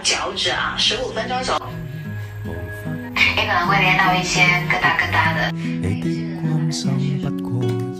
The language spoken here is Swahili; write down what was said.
脚趾啊，15分钟左右， 也可能会练到一些咯哒咯哒的。 你的關心不過